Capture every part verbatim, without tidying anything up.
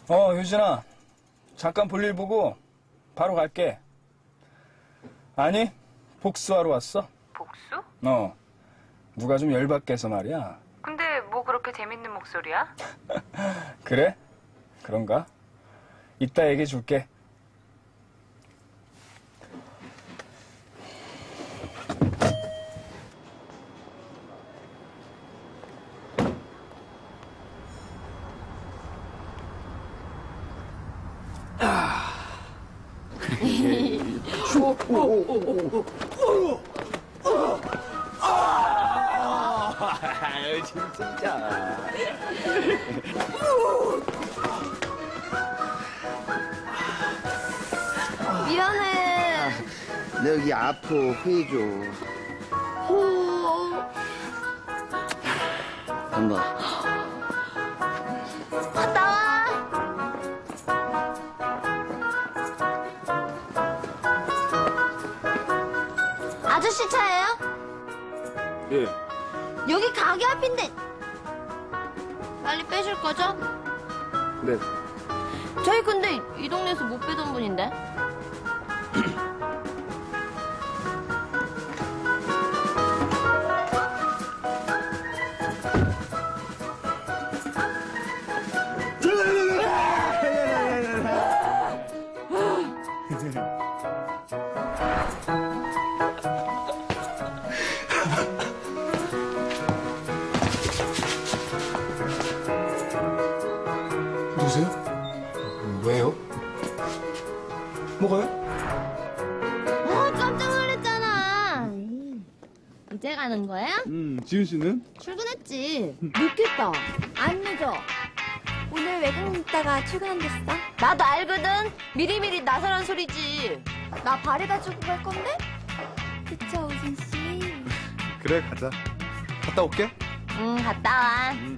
어, 효진아. 잠깐 볼일 보고 바로 갈게. 아니, 복수하러 왔어. 복수? 어. 누가 좀 열받게 해서 말이야. 근데 뭐 그렇게 재밌는 목소리야? 그래? 그런가? 이따 얘기해 줄게. 아유, 진짜. 미안해. 너 여기 아파, 회줘. 한번. 갔다 와. 아저씨 차예요? 예. 여기 가게 앞인데. 빨리 빼실 거죠? 네. 저희 근데 이 동네에서 못 빼던 분인데. 누구세요? 왜요? 뭐가요? 어, 깜짝 놀랐잖아. 이제 가는 거야? 음, 지은 씨는? 출근했지. 늦겠다. 안 늦어. 오늘 외국인 있다가 출근한댔어. 나도 알거든. 미리미리 나서란 소리지. 나 발에다 주고 갈 건데? 그쵸, 우진 씨? 그래, 가자. 갔다 올게. 응, 갔다 와. 음.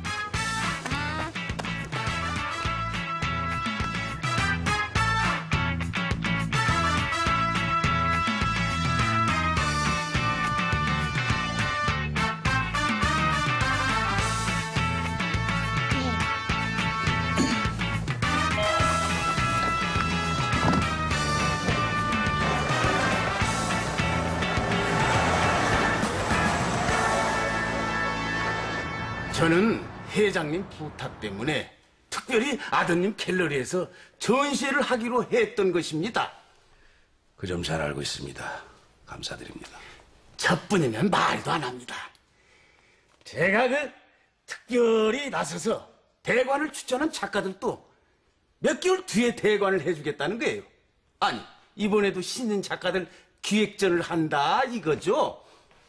저는 회장님 부탁 때문에 특별히 아드님 갤러리에서 전시회를 하기로 했던 것입니다. 그 점 잘 알고 있습니다. 감사드립니다. 저뿐이면 말도 안 합니다. 제가 그 특별히 나서서 대관을 추천한 작가들도 몇 개월 뒤에 대관을 해주겠다는 거예요. 아니, 이번에도 신인 작가들 기획전을 한다 이거죠?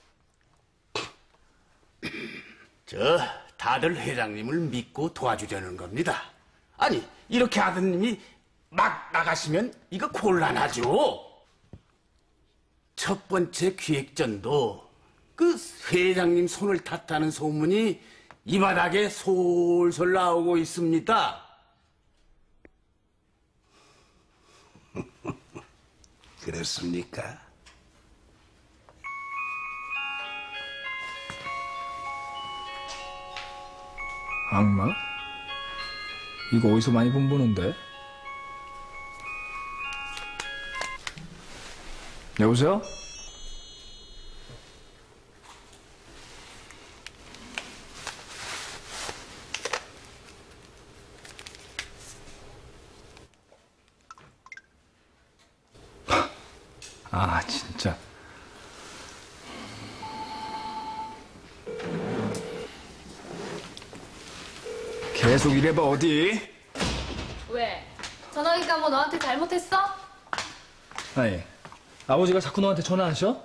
저 다들 회장님을 믿고 도와주려는 겁니다. 아니, 이렇게 아드님이 막 나가시면 이거 곤란하죠. 첫 번째 기획전도 그 회장님 손을 탓하는 소문이 이 바닥에 솔솔 나오고 있습니다. 그렇습니까? 악마? 이거 어디서 많이 본 보는데? 여보세요? 아, 진짜. 계속 이래봐, 어디? 왜? 전화기가 뭐 너한테 잘못했어? 아니, 아버지가 자꾸 너한테 전화하셔?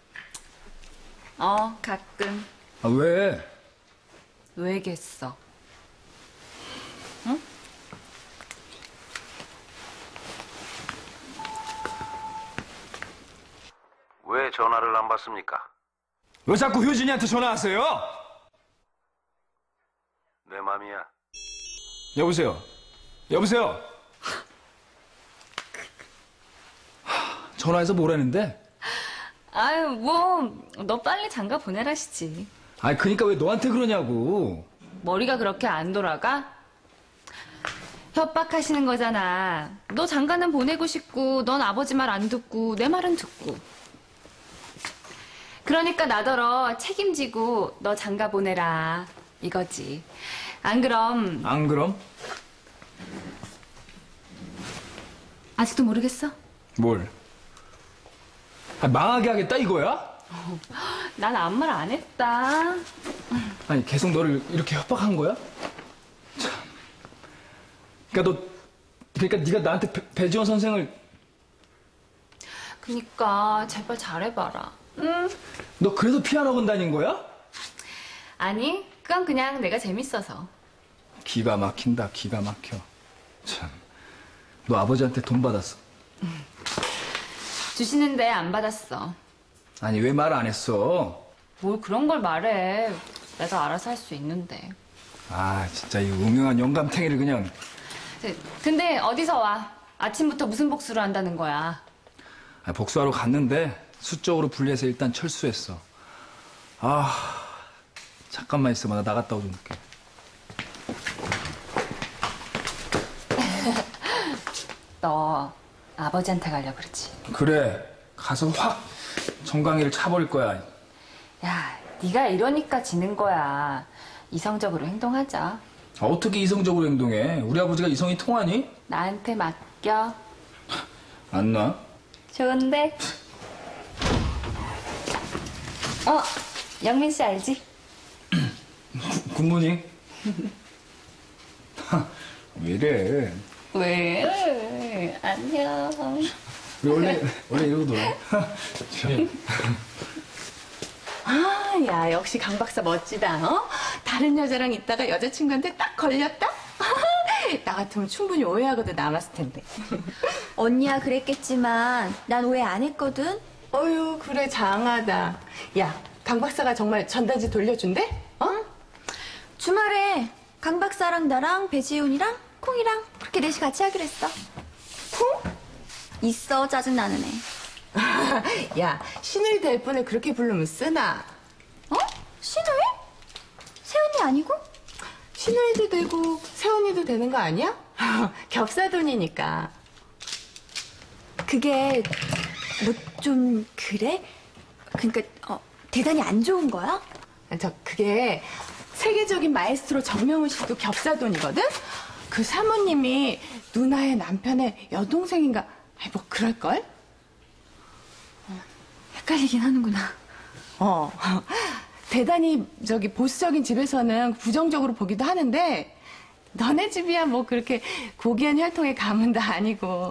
어, 가끔. 아, 왜? 왜겠어? 응? 왜 전화를 안 받습니까? 왜 자꾸 효진이한테 전화하세요? 내 맘이야. 여보세요? 여보세요? 전화해서 뭐라는데? 아유, 뭐, 너 빨리 장가 보내라시지. 아니, 그니까 왜 너한테 그러냐고. 머리가 그렇게 안 돌아가? 협박하시는 거잖아. 너 장가는 보내고 싶고 넌 아버지 말 안 듣고 내 말은 듣고. 그러니까 나더러 책임지고 너 장가 보내라 이거지. 안 그럼 안 그럼? 아직도 모르겠어? 뭘? 아, 망하게 하겠다 이거야? 난 아무 말 안 했다. 아니 계속 너를 이렇게 협박한 거야? 참. 그러니까 너 그러니까 네가 나한테 배, 배지원 선생을 그니까 제발 잘해봐라. 응? 너 그래서 피아노 다닌 거야? 아니 그건 그냥 내가 재밌어서. 기가 막힌다 기가 막혀. 참. 너 아버지한테 돈 받았어? 주시는데 안 받았어. 아니 왜 말 안 했어? 뭘 그런 걸 말해. 내가 알아서 할 수 있는데. 아 진짜 이 음흉한 영감탱이를 그냥. 근데 어디서 와? 아침부터 무슨 복수를 한다는 거야? 아, 복수하러 갔는데 수적으로 분리해서 일단 철수했어. 아 잠깐만 있어봐 나 나갔다 오좀 올게. 너 아버지한테 가려고 그러지? 그래 가서 확 정강이를 차버릴 거야. 야, 네가 이러니까 지는 거야. 이성적으로 행동하자. 아, 어떻게 이성적으로 행동해? 우리 아버지가 이성이 통하니? 나한테 맡겨. 안 나? 좋은데? 어, 영민 씨 알지? 굿모닝. 왜 이래? 왜? 안녕. 우리 원래 원래 이러고 놀아. 아, 야, 역시 강 박사 멋지다, 어? 다른 여자랑 있다가 여자친구한테 딱 걸렸다? 나 같으면 충분히 오해하고도 남았을 텐데. 언니야 그랬겠지만 난 오해 안 했거든. 어휴, 그래, 장하다. 야, 강 박사가 정말 전단지 돌려준대? 어? 주말에 강 박사랑 나랑 배지훈이랑 콩이랑 그렇게 넷이 같이 하기로 했어. 콩? 있어 짜증나는 애. 야, 신우이 될 분을 그렇게 부르면 쓰나? 어? 신우이? 세훈이 아니고? 신우이도 되고 세훈이도 되는 거 아니야? 겹사돈이니까. 그게 뭐 좀 그래? 그러니까 어, 대단히 안 좋은 거야? 저 그게 세계적인 마에스트로 정명훈 씨도 겹사돈이거든? 그 사모님이 누나의 남편의 여동생인가 아니 뭐 그럴걸? 헷갈리긴 하는구나. 어 대단히 저기 보수적인 집에서는 부정적으로 보기도 하는데 너네 집이야 뭐 그렇게 고귀한 혈통의 가문도 아니고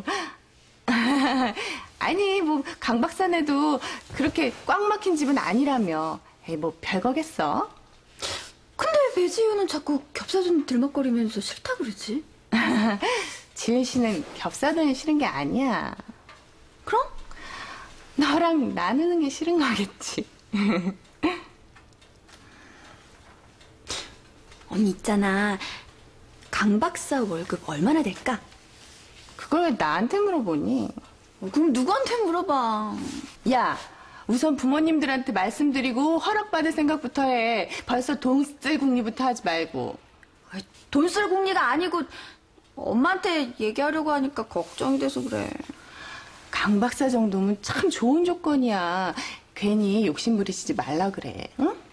아니 뭐 강 박사네도 그렇게 꽉 막힌 집은 아니라며 에이 뭐 별거겠어? 근데 왜 배지훈은 자꾸 겹사돈 들먹거리면서 싫다 그러지? 지은 씨는 겹사돈이 싫은 게 아니야. 그럼? 너랑 나누는 게 싫은 거겠지. 언니 있잖아. 강 박사 월급 얼마나 될까? 그걸 왜 나한테 물어보니? 어, 그럼 누구한테 물어봐. 야, 우선 부모님들한테 말씀드리고 허락받을 생각부터 해. 벌써 돈 쓸 궁리부터 하지 말고. 돈 쓸 궁리가 아니고 엄마한테 얘기하려고 하니까 걱정이 돼서 그래. 강 박사 정도면 참 좋은 조건이야. 괜히 욕심 부리시지 말라 그래. 응?